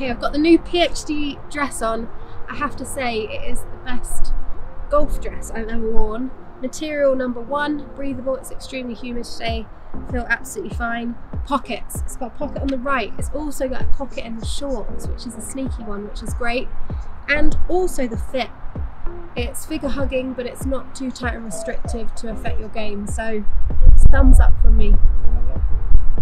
Okay, I've got the new PXG dress on. I have to say it is the best golf dress I've ever worn. Material number 1, breathable. It's extremely humid today. I feel absolutely fine. Pockets. It's got a pocket on the right. It's also got a pocket in the shorts, which is a sneaky one, which is great. And also the fit. It's figure hugging, but it's not too tight and restrictive to affect your game. So thumbs up from me.